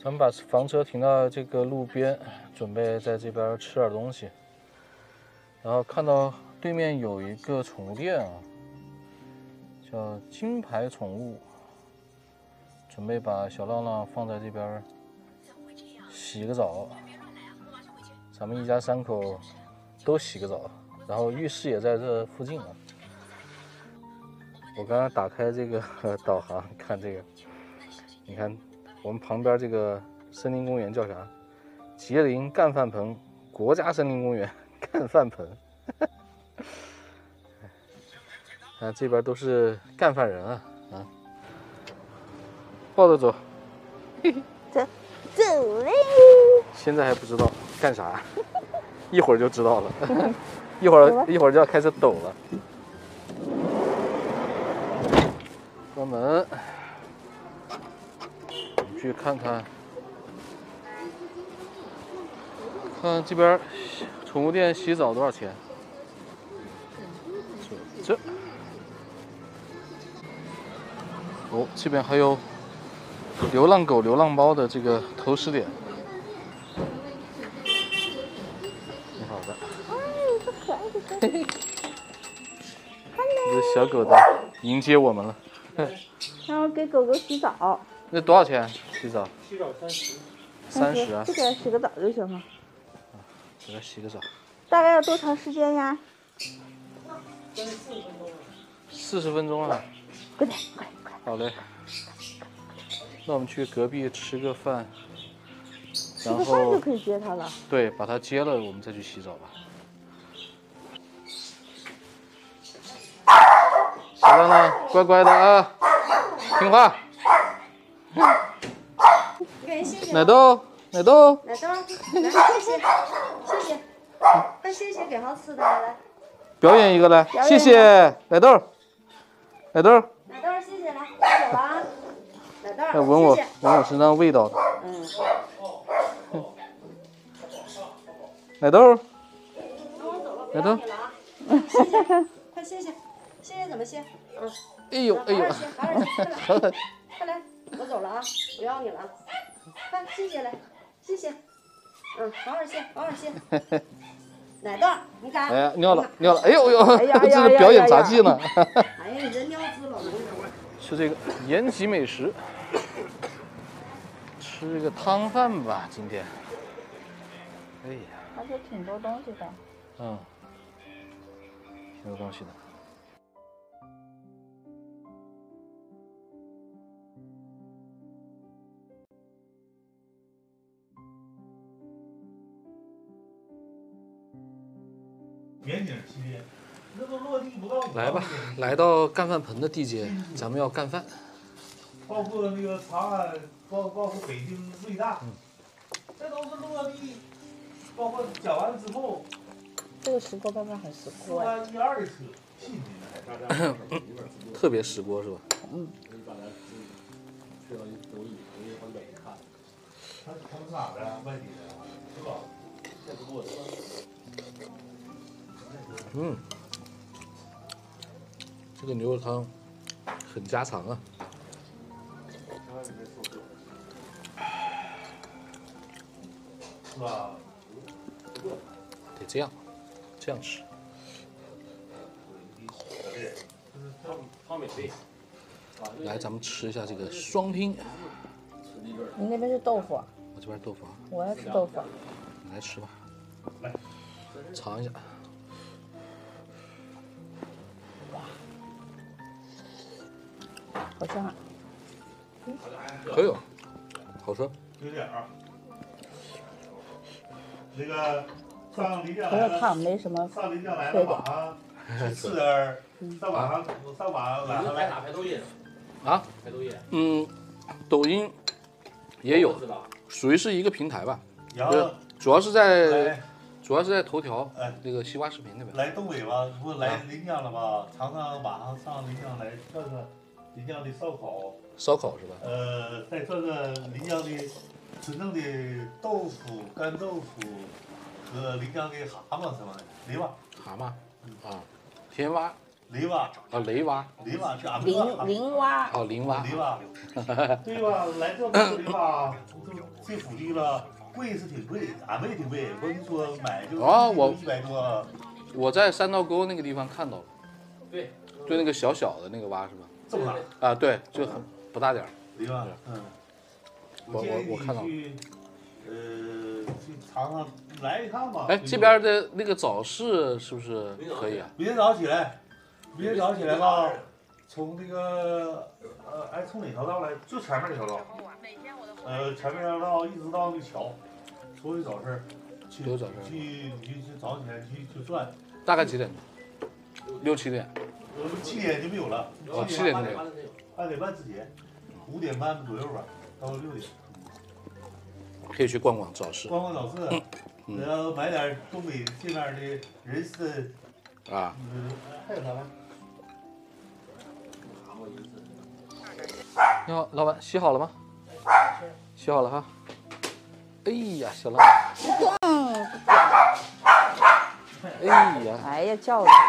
咱们把房车停到这个路边，准备在这边吃点东西。然后看到对面有一个宠物店啊，叫金牌宠物，准备把小浪浪放在这边洗个澡。咱们一家3口都洗个澡，然后浴室也在这附近啊。我刚刚打开这个导航，看这个，你看我们旁边这个森林公园叫啥？吉林干饭棚国家森林公园干饭棚。啊，这边都是干饭人啊啊！抱着走， 走嘞！ 现在还不知道干啥，一会儿就知道了。一会儿就要开始抖了。关门，去看看，看这边宠物店洗澡多少钱？这哦，这边还有流浪狗、流浪猫的这个投食点。挺好的。 哎，这可爱的小狗。 这小狗子迎接我们了。 然后给狗狗洗澡。 那多少钱？洗澡洗澡30。 30啊。 就给它洗个澡就行了。 给它洗个澡。 大概要多长时间呀 ？40分钟啊。 快点，快！ 好嘞。那我们去隔壁吃个饭， 吃个饭就可以接它了。 对，把它接了，我们再去洗澡吧。小浪浪，乖乖的啊，听话。奶豆，奶豆， 奶豆，来，谢谢，谢谢，快谢谢，给好吃的来。 表演一个来，谢谢奶豆，奶豆。 奶豆，谢谢来，走了啊。奶豆， 要闻我身上味道的。奶豆，奶豆， 谢谢，快谢谢，谢谢怎么谢？ 哎呦哎呦， 好了，快来，我走了啊，不要你了，快谢谢来，谢谢，好好谢，好好谢。奶豆，你看。 哎呀，尿了，哎呦呦，这是表演杂技呢。 哎呀，你这尿渍了。 吃这个延吉美食，吃这个汤饭吧，今天。哎呀， 还是挺多东西的。 挺多东西的。 远景系列，那都落地不到。 来吧，来到干饭棚的地界，咱们要干饭。 包括那个长安，包括北京瑞大，这都是落地，包括讲完之后， 这个石锅拌饭很石锅哎。 1、2的车，信的特别石锅是吧？ 他们哪的？外地的，是吧？ 这个牛肉汤很家常啊。 是吧？ 得这样吃。来，咱们吃一下这个双拼。 你那边是豆腐？ 我这边豆腐啊。 我要吃豆腐。 你来吃吧。 来， 尝一下。 好香啊！ 可以，好吃。 有点啊。那个上临江可来是汤没什么上临江来了，晚上去吃点儿。上晚上来打排抖音啊？ 排抖音？ 抖音也有，属于是一个平台吧。 然后主要是在头条那个西瓜视频那边。 来东北吧，不来临江了吧？常常晚上上临江来转转临江的烧烤。 烧烤是吧？ 再转转临江的纯正的豆腐、干豆腐和临江的蛤蟆什么的，对吧？ 蛤蟆啊，天蛙。 雷蛙啊，雷蛙。 雷蛙是俺们说林蛙。 哦，林蛙。 雷蛙，对吧？来这边的话，这福利了，贵是挺贵，俺们也挺贵。我跟你说，买就100多。 我在三道沟那个地方看到了。 对。 就那个小小的那个蛙是吧？ 这么大？ 啊，对，就很不大点儿。 雷蛙，嗯。 我看到了。 去尝尝，来一趟吧。 哎，这边的那个早市是不是可以啊？ 明天早上起来吧，从那个从哪条道来？就前面那条道。前面那条道一直到那个桥，所有早市，去早上起来去转。 大概几点？6、7点。 7点就没有了。 哦，7点没有。 8点半之前，5点半左右吧，到6点。 可以去逛逛早市。 逛逛早市，然后买点东北这面的人参。啊。还有啥吗？ 你好，老板，洗好了吗？洗好了哈。哎呀，小浪。哎呀。 哎呀，叫了。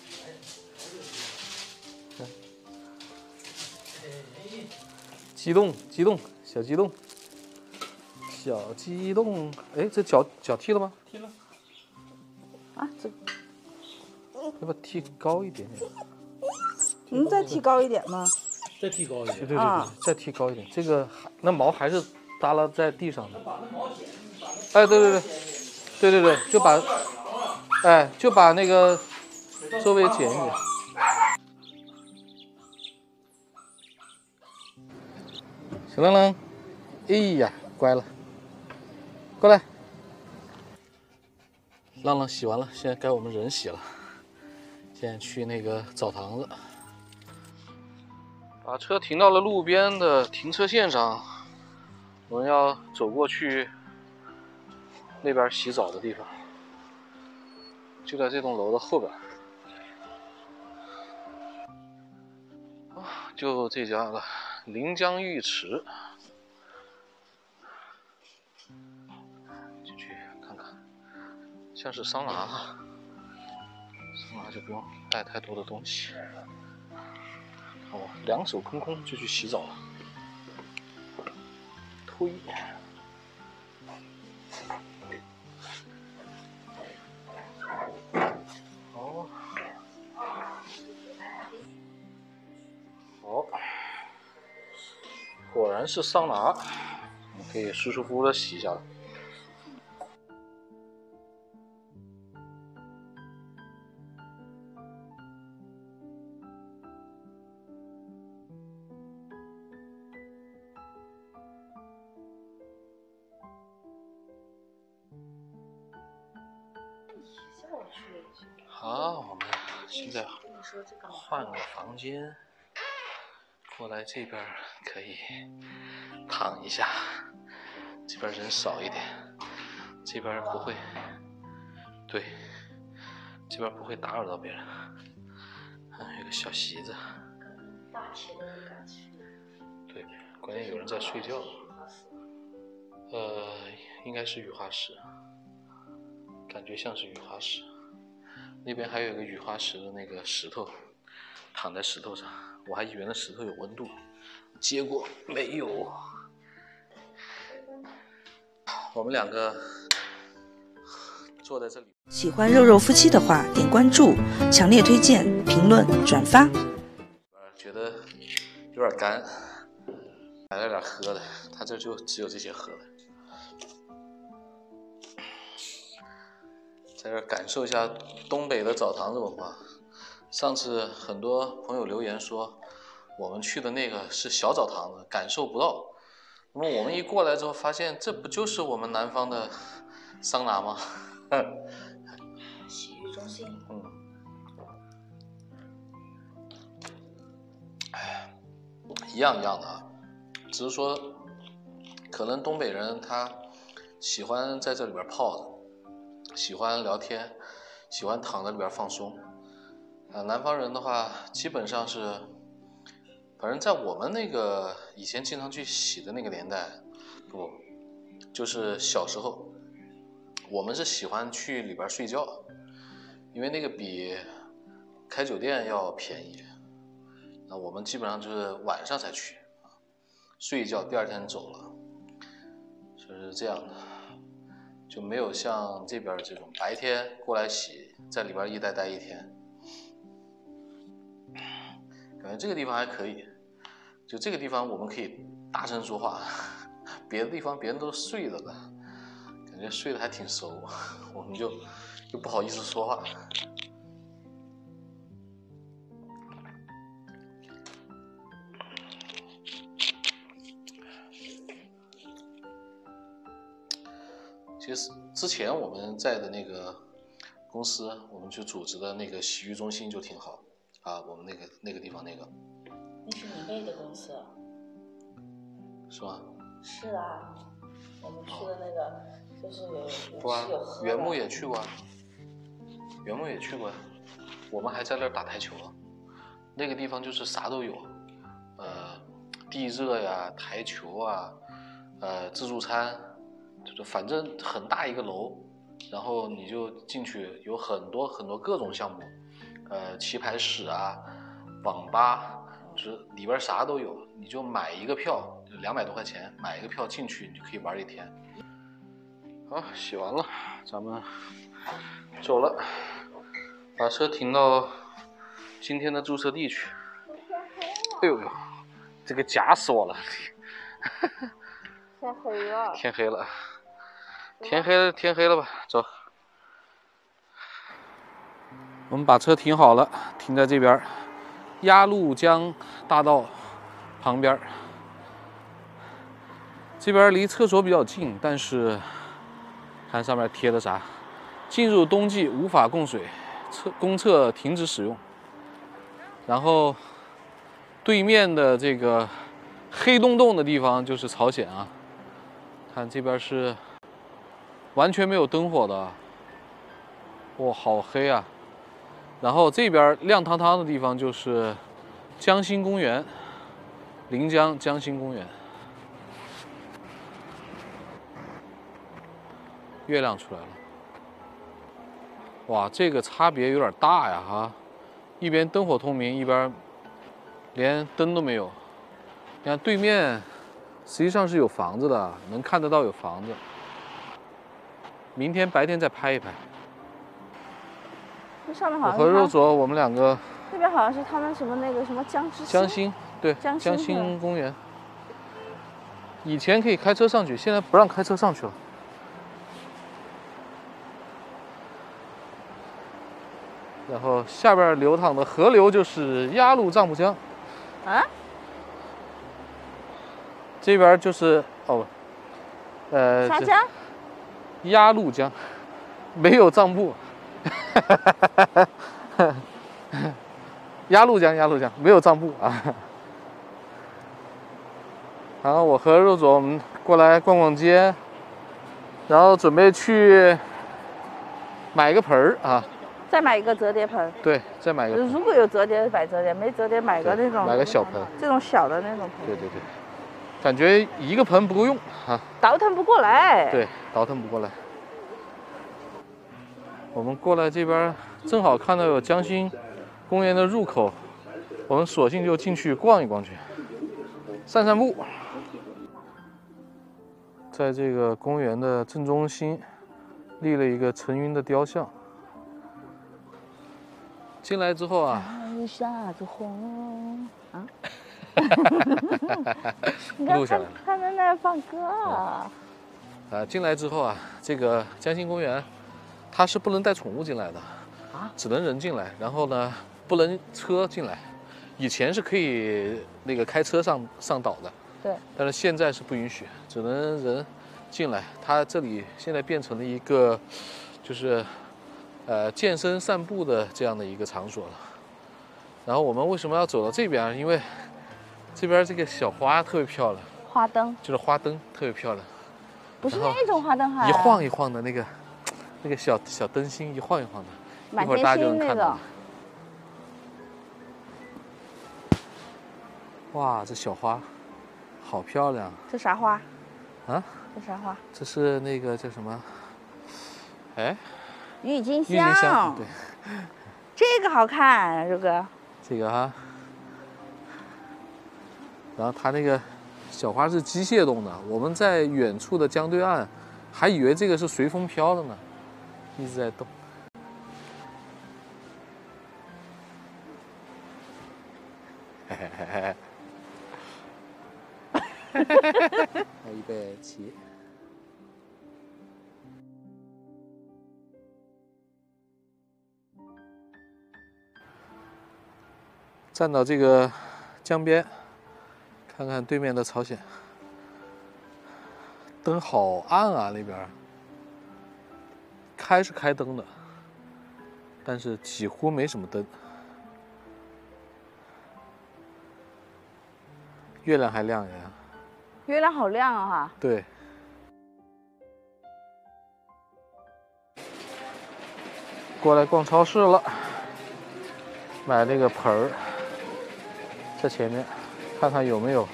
激动，小激动。小激动，哎，这脚踢了吗？ 踢了。 啊，这要不踢高一点点？ 能再踢高一点吗？ 再踢高一点。 对，再踢高一点。这个那毛还是耷拉在地上的。哎，对，就把那个周围剪一剪。小浪浪，哎呀，乖了。过来，浪浪洗完了，现在该我们人洗了。现在去那个澡堂子，把车停到了路边的停车线上，我们要走过去那边洗澡的地方，就在这栋楼的后边。就这家了，临江浴池。像是桑拿，就不用带太多的东西。两手空空就去洗澡了。推，好，果然是桑拿，我们可以舒舒服服的洗一下了。好，我们现在换个房间，过来这边可以躺一下，这边人少一点，这边不会，对，这边不会打扰到别人。有个小席子，对，关键有人在睡觉。应该是雨花石，感觉像是雨花石。那边还有一个雨花石的那个石头，躺在石头上，我还以为那石头有温度，结果没有。我们两个坐在这里。 喜欢肉肉夫妻的话，点关注，强烈推荐，评论，转发。 觉得有点干，买了点喝的，他这就只有这些喝的。在这感受一下东北的澡堂子文化。上次很多朋友留言说，我们去的那个是小澡堂子，感受不到。那么我们一过来之后，发现这不就是我们南方的桑拿吗？ 洗浴中心。 一样的啊，只是说，可能东北人他喜欢在这里边泡的，喜欢聊天，喜欢躺在里边放松。南方人的话，基本上是，反正在我们那个以前经常去洗的那个年代，不，就是小时候，我们是喜欢去里边睡觉，因为那个比开酒店要便宜。那我们基本上就是晚上才去啊，睡一觉，第二天走了，就是这样的，就没有像这边这种白天过来洗，在里边一待一天。感觉这个地方还可以，就这个地方我们可以大声说话，别的地方别人都睡着了，感觉睡得还挺熟，我们就不好意思说话。其实之前我们在的那个公司，我们去组织的那个洗浴中心就挺好啊，我们那个地方那个。 那是你妹的公司， 是吧？ 是啊，我们去的那个就是有不啊吃有喝的。 原木也去过，原木也去过，我们还在那儿打台球啊。那个地方就是啥都有，地热呀、台球啊，自助餐，就是反正很大一个楼，然后你就进去，有很多各种项目，棋牌室啊、网吧，就是里边啥都有，你就买一个票，200多块钱，买一个票进去，你就可以玩一天。好，洗完了，咱们走了，把车停到今天的驻车地去。哎呦呦，这个夹死我了！ 天黑了。 天黑了，天黑了吧？走。我们把车停好了，停在这边，鸭绿江大道旁边。这边离厕所比较近，但是看上面贴的啥？进入冬季无法供水，公厕停止使用。然后对面的这个黑洞洞的地方就是朝鲜啊，看这边是完全没有灯火的，哇，好黑啊！然后这边亮堂堂的地方就是江心公园，临江江心公园。月亮出来了，哇，这个差别有点大呀哈！一边灯火通明，一边连灯都没有。你看对面实际上是有房子的，能看得到有房子。明天白天再拍一拍。 那上面好我和像是他肉左，我们两个那边好像是他们什么那个什么江之江心，对， 江心江心公园。以前可以开车上去，现在不让开车上去了。然后下边流淌的河流就是鸭绿藏布江， 啊， 这边就是啥江？ 鸭绿江，没有藏布。鸭绿江没有藏布啊。然后我和肉左我们过来逛逛街，然后准备去买个盆儿啊。 再买一个折叠盆。 对，再买一个盆。 如果有折叠买折叠，没折叠买个那种。 买个小盆。 这种小的那种盆。 对对对，感觉一个盆不够用啊。 倒腾不过来。 对，倒腾不过来。我们过来这边正好看到有江心公园的入口，我们索性就进去逛一逛去，散散步。在这个公园的正中心立了一个陈云的雕像。进来之后啊， 下着红啊， 录下来了。 他在那儿放歌啊。 进来之后啊，这个江心公园，它是不能带宠物进来的啊，只能人进来。然后呢，不能车进来。以前是可以那个开车上岛的， 对。 但是现在是不允许，只能人进来。它这里现在变成了一个，就是健身散步的这样的一个场所了。然后我们为什么要走到这边？因为这边这个小花特别漂亮， 花灯就是花灯特别漂亮。 不是那种花灯，还一晃一晃的那个小灯芯，一晃一晃的，一会儿大家就能看到。哇，这小花好漂亮！ 这啥花？ 啊？ 这啥花？ 这是那个叫什么？哎， 郁金香。 郁金香，对， 这个好看，这个。 这个哈，然后它那个小花是机械动的，我们在远处的江对岸还以为这个是随风飘的呢，一直在动。嘿嘿嘿嘿。好，预备起。站到这个江边，看看对面的朝鲜，灯好暗啊，那边开是开灯的，但是几乎没什么灯。月亮还亮呀。 月亮好亮啊！哈。 对。过来逛超市了，买那个盆儿。在前面，看看有没有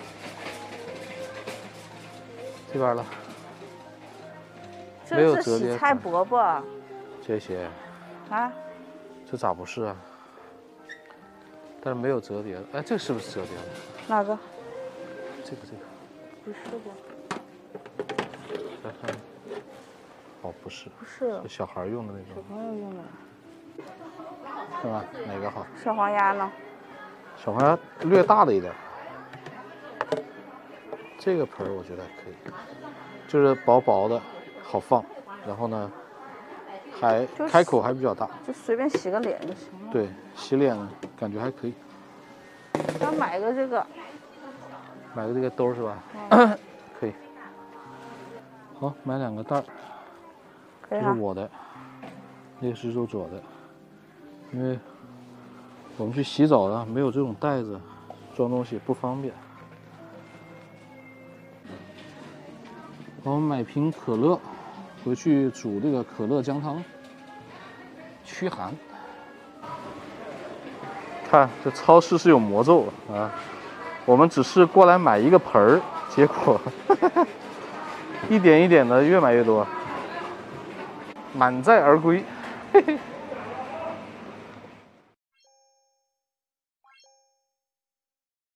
这边了，没有折叠。 这是洗菜饽饽。 这些啊？ 这咋不是啊？但是没有折叠的。哎，这个是不是折叠的？ 哪个？ 这个。 不是的。 来看。哦，不是。 不是。 小孩用的那种。 小朋友用的。 是吧？哪个好？ 小黄鸭呢？ 小黄鸭略大了一点，这个盆儿我觉得还可以，就是薄薄的，好放。然后呢，还开口还比较大， 就随便洗个脸就行了。 对，洗脸感觉还可以。 要买个这个， 买个这个兜是吧？可以。好，买2个袋儿，这是我的，那个是肉左的，因为我们去洗澡了，没有这种袋子装东西不方便。我们买瓶可乐，回去煮这个可乐姜汤，驱寒。看这超市是有魔咒啊！我们只是过来买一个盆儿，结果一点一点的越买越多，满载而归。嘿嘿。